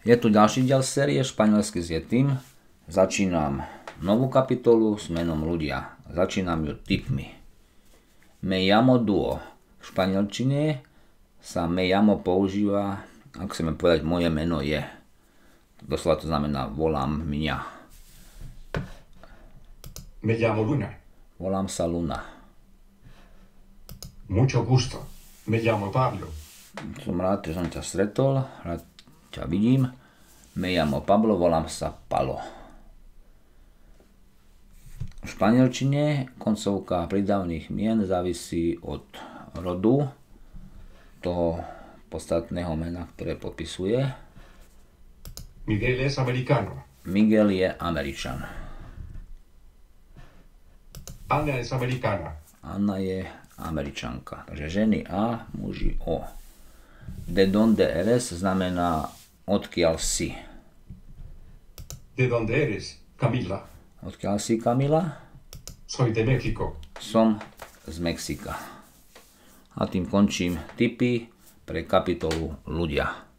Je tu ďalší diel série Španielsky s Yetim. Začínam novú kapitolu s menom ľudia. Začínam ju tipmi. Me llamo Duo. V španielčine sa me llamo používa, ak chceme povedať moje meno je. Doslova to znamená volám mňa. Me llamo Luna. Volám sa Luna. Mucho gusto. Me llamo Pablo. Som rád, že som ťa stretol, rád ťa vidím. Me llamo Pablo, volám sa Palo. V španielčine koncovka prídavných mien závisí od rodu toho podstatného mena, ktoré popisuje. Miguel es americano. Miguel je Američan. Ana es americana. Anna je Američanka. Takže ženy A, muži O. De donde eres znamená odkiaľ si. ¿De dónde eres, Camila? Odkiaľ si, Kamila? Soy de México. Som z Mexika. A tým končím tipy pre kapitolu ľudia.